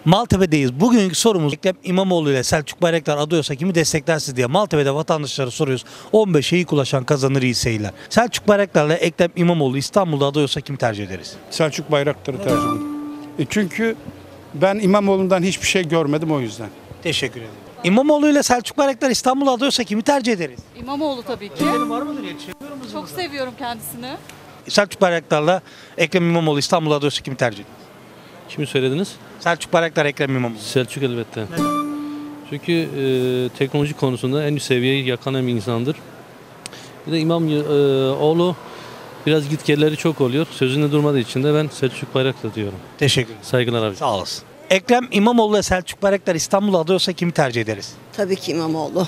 Maltepe'deyiz. Bugünkü sorumuz Ekrem İmamoğlu ile Selçuk Bayraktar aday olsa kimi desteklersiniz diye Maltepe'de vatandaşlara soruyoruz. 15'e ilk ulaşan kazanır, iyi seyirler. Selçuk Bayraktar ile Ekrem İmamoğlu İstanbul'da aday olsa kimi tercih ederiz? Selçuk Bayraktar'ı tercih ediyorum. Çünkü ben İmamoğlu'ndan hiçbir şey görmedim o yüzden. Teşekkür ederim. İmamoğlu ile Selçuk Bayraktar İstanbul'da aday olsa kimi tercih ederiz? İmamoğlu tabii ki. Benim var mıdır yetişemiyorum mu? Çok seviyorum kendisini. Selçuk Bayraktar'la Ekrem İmamoğlu İstanbul'da aday olsa kimi tercih ederiz? Kimi söylediniz? Selçuk Bayraktar, Ekrem İmamoğlu. Selçuk elbette. Çünkü teknoloji konusunda en üst seviyeyi yakalayan bir insandır. Bir de İmamoğlu biraz gitgelleri çok oluyor. Sözünde durmadığı için de ben Selçuk Bayraktar diyorum. Teşekkür ederim. Saygılar abi. Sağ olasın. Ekrem İmamoğlu ile Selçuk Bayraktar İstanbul'da aday olsa kimi tercih ederiz? Tabii ki İmamoğlu.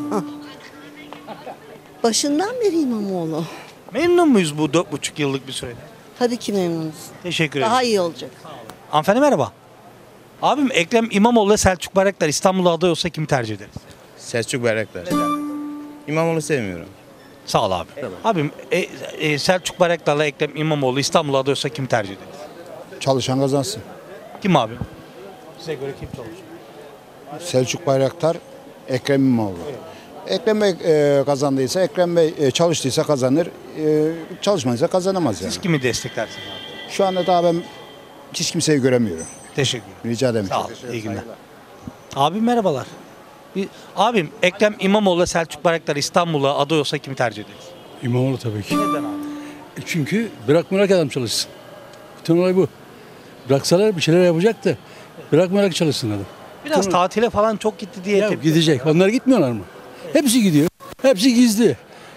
Başından beri İmamoğlu. Memnun muyuz bu 4,5 yıllık bir sürede? Tabii ki memnunuz. Teşekkür ederim. Daha iyi olacak. Hanımefendi merhaba. Abim Ekrem İmamoğlu ile Selçuk Bayraktar İstanbul'da aday olsa kimi tercih ederiz? Selçuk Bayraktar. İmamoğlu sevmiyorum. Sağ ol abi. Abim Selçuk Bayraktar'la Ekrem İmamoğlu İstanbul'da aday olsa kimi tercih ederiz? Çalışan kazansın. Kim abi? Size göre kim çalışıyor? Selçuk Bayraktar, Ekrem İmamoğlu. Ekrem Bey kazandıysa, Ekrem Bey çalıştıysa kazanır, çalışmadıysa kazanamaz yani. Siz kimi desteklersiniz abi? Şu anda daha ben hiç kimseyi göremiyorum. Teşekkür ederim. Rica ederim. Sağ ol. İyi günler. Abim merhabalar. Abim Ekrem İmamoğlu ile Selçuk Bayraktar İstanbul'a aday olsa kimi tercih ederiz? İmamoğlu tabii ki. Neden abi? Çünkü bırakmayarak adam çalışsın. Bütün olay bu. Bıraksalar bir şeyler yapacaktı. Bırakmayarak çalışsın adam. Biraz tatile falan çok gitti diye Ya tepki. gidecek. Onlar gitmiyorlar mı? Hepsi gidiyor. Hepsi gizli.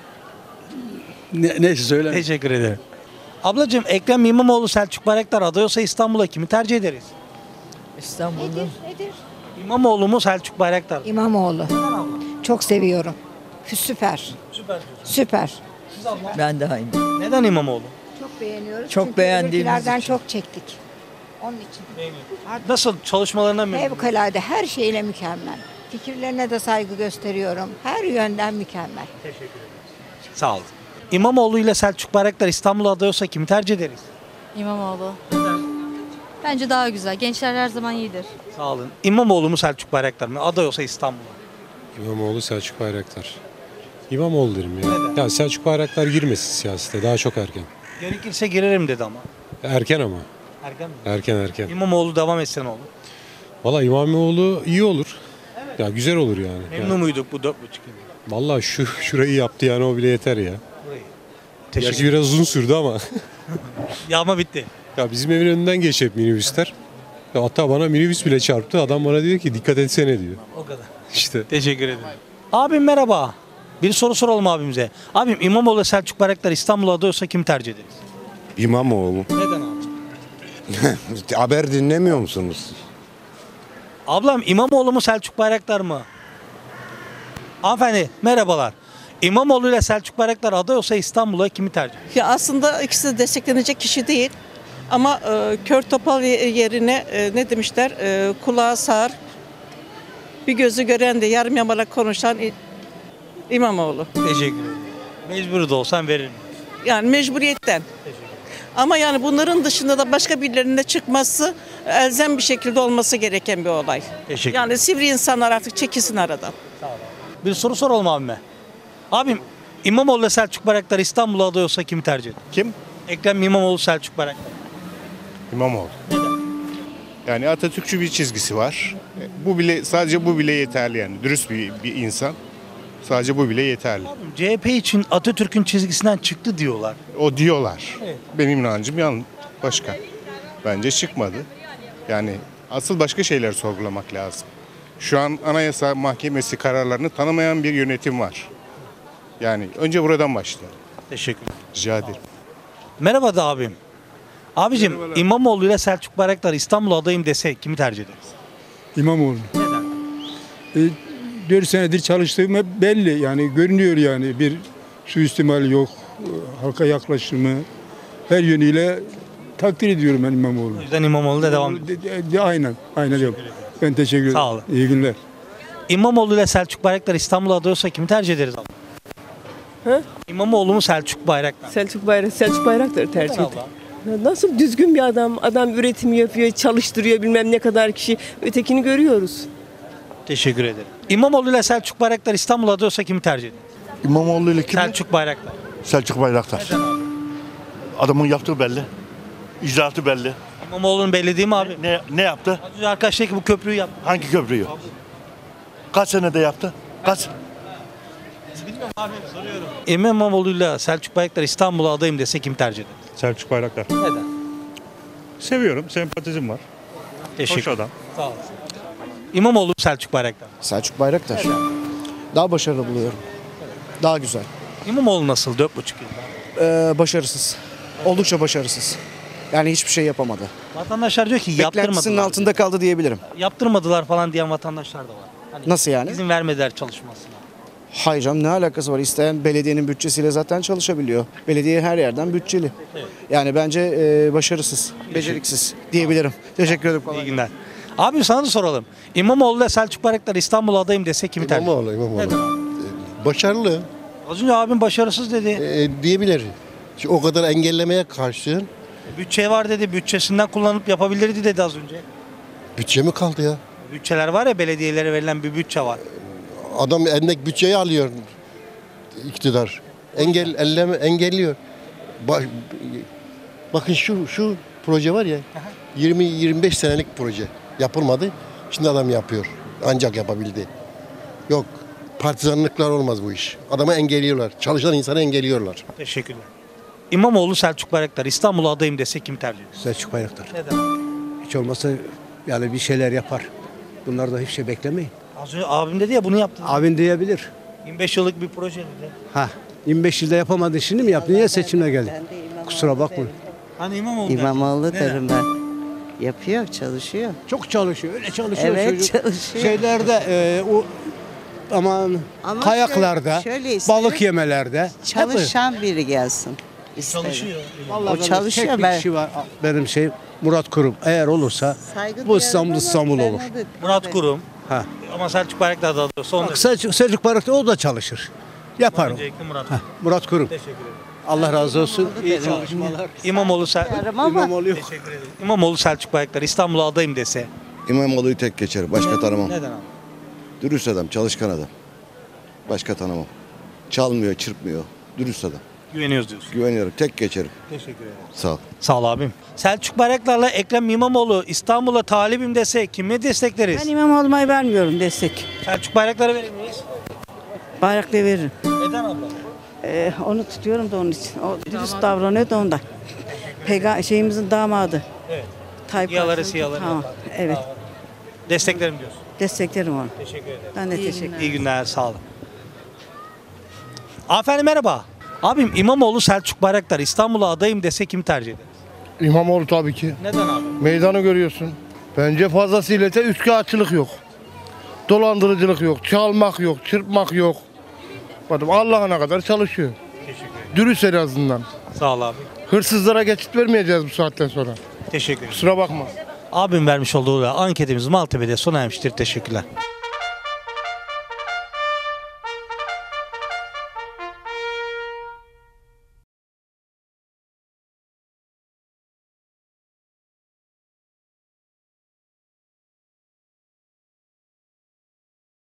Neyse söyle. Teşekkür ederim. Ablacığım Ekrem İmamoğlu Selçuk Bayraktar aday olsa İstanbul'a kimi tercih ederiz? İstanbul'da İmamoğlu mu Selçuk Bayraktar mı? İmamoğlu. Çok seviyorum. Süper. Süper. Süper. Ben de aynı. Neden İmamoğlu? Çok beğeniyoruz. Çok Çünkü beğendiğimiz öbürkilerden için. çok çektik. Onun için. Nasıl çalışmalarına memnun? Fevkalade her şeyle mükemmel. Fikirlerine de saygı gösteriyorum. Her yönden mükemmel. Sağ olun. İmamoğlu ile Selçuk Bayraktar İstanbul'a aday olsa kimi tercih ederiz? İmamoğlu. Bence daha güzel. Gençler her zaman iyidir. Sağ olun. İmamoğlu mu Selçuk Bayraktar mı? Aday olsa İstanbul'a. İmamoğlu, Selçuk Bayraktar. İmamoğlu derim ya. Ya Selçuk Bayraktar girmesin siyasete, daha çok erken. Gerekirse girerim dedi ama. Erken ama. Erken mi? Erken. İmamoğlu devam etse ne olur? Valla İmamoğlu iyi olur. Ya güzel olur yani. Memnun muyduk bu 4,5 yıl? Valla şurayı yaptı yani, o bile yeter ya. Burayı. Gerçi Teşekkür biraz uzun sürdü ama. Yağma bitti. Ya bizim evin önünden geçti hep minibüsler. Ya hatta bana minibüs bile çarptı. Adam bana diyor ki dikkat etsene diyor. O kadar. İşte. Teşekkür ederim. Abim merhaba. Bir soru soralım abimize. Abim İmamoğlu Selçuk Bayraktar İstanbul'a aday olsa kimi tercih ederiz? İmamoğlu. Neden abi? Haber dinlemiyor musunuz? Ablam İmamoğlu mu Selçuk Bayraktar mı? Hanımefendi merhabalar. İmamoğlu ile Selçuk Bayraktar aday olsa İstanbul'a kimi tercih ederiz? Ya aslında ikisi de desteklenecek kişi değil. Ama kör topal yerine ne demişler? Kulağı sağır, bir gözü gören de yarım yamalak konuşan İmamoğlu. Teşekkür ederim. Mecbur da olsan veririm. Yani mecburiyetten. Ama yani bunların dışında da başka birilerinin de çıkması elzem bir şekilde olması gereken bir olay. Teşekkür Yani sivri insanlar artık çekilsin aradan. Bir soru soralım abime. Abim İmamoğlu ile Selçuk Bayraktar İstanbul'a aday olsa kimi tercih eder? Kim? Ekrem İmamoğlu Selçuk Bayraktar. İmamoğlu. Yani Atatürkçü bir çizgisi var. Sadece bu bile yeterli yani. Dürüst bir insan. Sadece bu bile yeterli. CHP için Atatürk'ün çizgisinden çıktı diyorlar. O diyorlar. Evet. Benim inancım başka. Bence çıkmadı. Yani asıl başka şeyler sorgulamak lazım. Şu an Anayasa Mahkemesi kararlarını tanımayan bir yönetim var. Yani önce buradan başlayalım. Teşekkür ederim. Rica ederim. Merhaba da abim. Abicim İmamoğlu ile Selçuk Bayraktar İstanbul'a adayım dese kimi tercih ederiz? İmamoğlu. Neden? 4 senedir çalıştığım hep belli. Yani görünüyor yani. Bir suistimal yok. Halka yaklaşımı. Her yönüyle takdir ediyorum ben İmamoğlu'nu. O yüzden İmamoğlu'na devam ediyor. Aynen yok. Ben teşekkür ederim. Sağ olun. İyi günler. İmamoğlu ile Selçuk Bayraktar İstanbul'a aday olsa kimi tercih ederiz abla? Hı? İmamoğlu mu Selçuk Bayraktar? Selçuk Bayraktar tercih Neden ediyor. abla? Nasıl düzgün bir adam. Adam üretim yapıyor, çalıştırıyor bilmem ne kadar kişi. Ötekini görüyoruz. Teşekkür ederim. İmamoğlu ile Selçuk Bayraktar İstanbul'a adıyorsa kimi tercih eder? İmamoğlu ile kim? Selçuk Bayraktar. Selçuk Bayraktar. Adamın yaptığı belli. İcraatı belli. İmamoğlu'nun belli değil mi abi? Ne yaptı? Az önce arkadaş dedi ki bu köprüyü yaptı. Hangi köprüyü? Kaç senede yaptı? Kaç? Bilmiyorum abi, soruyorum. İmamoğlu ile Selçuk Bayraktar İstanbul'a adayım dese kim tercih eder? Selçuk Bayraktar. Neden? Seviyorum, sempatizm var. Teşekkür Hoş adam. Sağ olasın. İmamoğlu Selçuk Bayraktar. Selçuk Bayraktar. Daha başarılı buluyorum. Daha güzel. İmamoğlu nasıl 4,5 yılda? Başarısız. Oldukça başarısız. Yani hiçbir şey yapamadı. Vatandaşlar diyor ki Beklentisinin yaptırmadılar. altında kaldı diyebilirim. Yaptırmadılar falan diyen vatandaşlar da var. Hani Nasıl yani? İzin vermediler çalışmasına. Hayır canım, ne alakası var? İsteyen belediyenin bütçesiyle zaten çalışabiliyor. Belediye her yerden bütçeli. Evet. Yani bence başarısız, beceriksiz diyebilirim. Teşekkür ederim. İyi günler. Abi sana da soralım. İmamoğlu ile Selçuk Bayraktar İstanbul'a adayım dese kimi tercih eder? İmamoğlu. Neden abi? Başarılı Az önce abim başarısız dedi. diyebilir. O kadar engellemeye karşı Bütçe var dedi. Bütçesinden kullanıp yapabilirdi dedi az önce. bütçe mi kaldı ya? Bütçeler var ya, belediyelere verilen bir bütçe var. Adam elindeki bütçeyi alıyor iktidar. Engelliyor. Bakın şu proje var ya, 20-25 senelik proje yapılmadı. Şimdi adam yapıyor. Ancak yapabildi. Yok, partizanlıklar olmaz bu iş. Adamı engelliyorlar. Çalışan insanı engelliyorlar. Teşekkürler. İmamoğlu Selçuk Bayraktar İstanbul'a adayım dese kim tercih eder? Selçuk Bayraktar. Neden? Hiç olmazsa yani bir şeyler yapar. Bunlardan hiçbir şey beklemeyin. Az önce abim dedi ya, bunu yaptı. Abin diyebilir. 25 yıllık bir proje dedi. Ha, 25 yılda yapamadın, şimdi mi yaptın? Niye seçimle geldin? Kusura bakma. Hani İmamoğlu. İmamoğlu Neden? derim ben. Yapıyor, çalışıyor. Çok çalışıyor, öyle çalışıyor Evet, çocuk. çalışıyor. Şeylerde, o aman Ama kayaklarda, şöyle isterim, balık yemelerde. çalışan biri gelsin. isterim. Çalışıyor. Vallahi O ben de çalışıyor, tek bir ben- kişi var benim Murat Kurum. Eğer olursa Saygı bu duyarım İstanbul ama İstanbul ben olur. o da- Murat Kurum. Ha. Ama Selçuk Bayraktar da adıyorsa onu Bak, Selçuk Bayraktar o da çalışır. Yapar o. öncelikle Murat. Murat Kurum. Teşekkür ederim. Allah razı olsun. İyi derim. çalışmalar. İmamoğlu, Yarım ama İmamoğlu yok. Teşekkür ederim. İmamoğlu Selçuk Bayraktar İstanbul'a adayım dese. İmamoğlu'yu tek geçerim. Başka tanımam. Neden abi? Dürüst adam, çalışkan adam. Başka tanımam. Çalmıyor, çırpmıyor. Dürüst adam. Güveniyoruz diyorsun. Güveniyorum. Tek geçerim. Teşekkür ederim. Sağ ol. Sağ ol abim. Selçuk Bayraktar'la Ekrem İmamoğlu İstanbul'a talibim dese kimi destekleriz? Ben İmamoğlu'na vermiyorum destek. Selçuk Bayraktar'a verir miyiz? Bayraklı veririm. Neden abla? Onu tutuyorum da onun için. O dürüst davranıyor da ondan. Şeyimizin damadı. Evet. Tayyip Yaları Erdoğan. siyaları. Tamam. Evet. Desteklerim diyorsun. Desteklerim onu. Teşekkür ederim. Ben de teşekkür ederim. İyi günler, sağ olun. Hanımefendi merhaba. Abim İmamoğlu Selçuk Bayraktar İstanbul'a adayım dese kim tercih eder? İmamoğlu tabii ki. Neden abi? Meydanı görüyorsun. Bence fazlasıyla üçkağıtçılık yok. Dolandırıcılık yok. Çalmak yok. Çırpmak yok. Adam Allah'ına kadar çalışıyor. Teşekkür ederim. Dürüst en azından. Sağ ol abi. Hırsızlara geçit vermeyeceğiz bu saatten sonra. Teşekkür ederim. Kusura bakma. Abim vermiş olduğu anketimiz Maltepe'de sona ermiştir. Teşekkürler.